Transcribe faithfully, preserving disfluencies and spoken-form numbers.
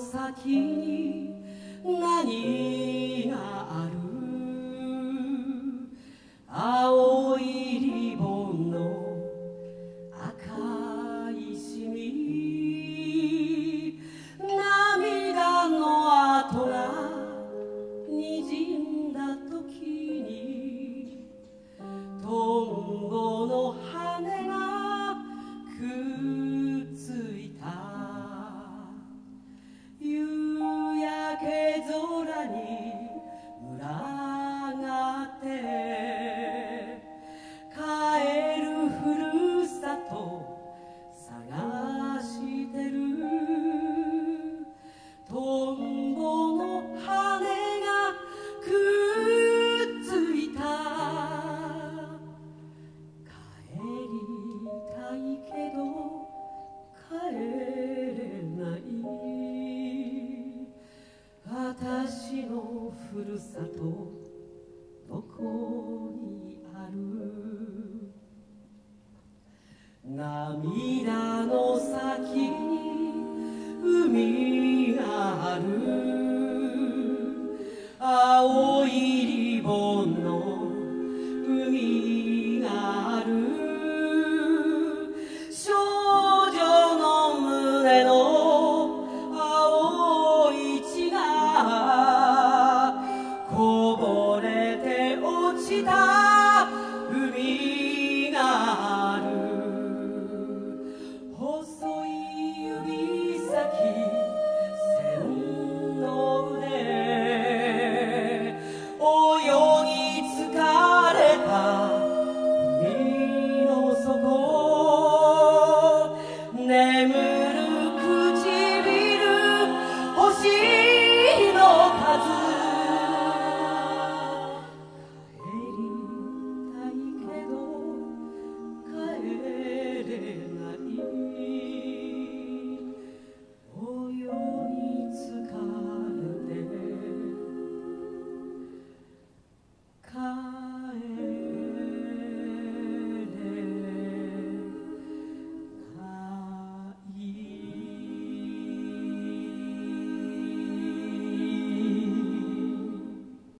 先に何がある？青いリボンの赤いシミ、涙の跡がにじんだ時にトンボの羽がくっついた。夕焼け空に群がって帰るふるさと探してる。トンボの羽がくっついた。帰りたいけど帰れない。私のふるさとどこにある？涙の先に海がある。青いリボンの海がある。少女の胸の青い血がこぼれて落ちた海がある。細い指先線の腕、泳ぎ疲れた海の底、眠